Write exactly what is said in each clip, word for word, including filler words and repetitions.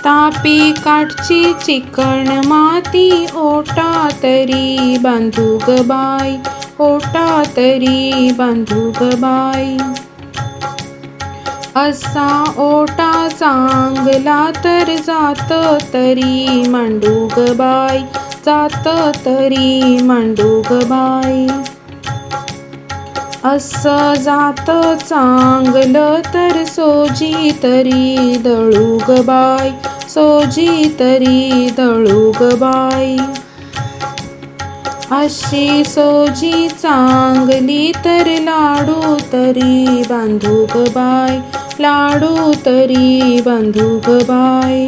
Tapi काठची chicken माती ओटा तरी बांधू ग बाई, ओटा तरी बांधू ग बाई। असा ओटा चांगला तर जात तरी मांडू ग बाई, जात तरी मांडू ग बाई। असं जात चांगलं तर सोजी तरी दळू ग बाई, सोजी तरी दळू ग बाई। अशी सोजी चांगली तर लाडू तरी बांधू ग बाई, लाडू तरी बांधू ग बाई।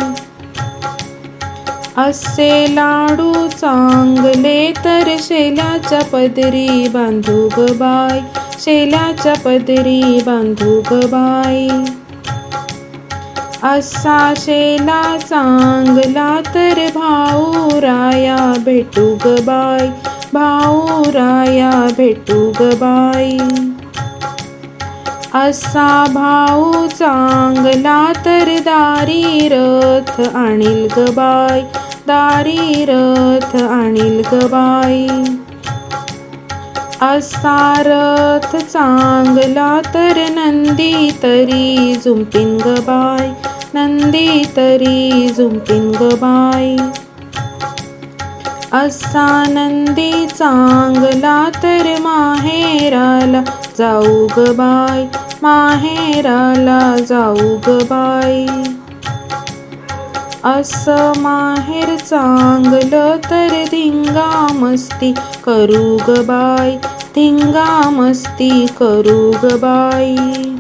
असे लाडू चांगले तर शेल्याच्या पदरी बांधू ग बाई, शेल्याच्या पदरी बांधू ग बाई। असा शेला चांगला तर भाऊ राया भेटू ग बाई, भाऊ राया भेटू ग बाई। असा भाऊ चांगला तर दारी रथ आणील ग बाई, दारी रथ आणील ग बाई। असा रथ चांगला तर नंदी तरी झुंपीन ग बाई, नंदी तरी झुंपीन ग बाई। असा नंदी चांगला तर माहेराला जाऊ ग बाई, माहेराला जाऊ ग बाई। असं माहेर चांगलं तर धिंगा मस्ती करू ग बाई, धिंगा मस्ती करू ग बाई।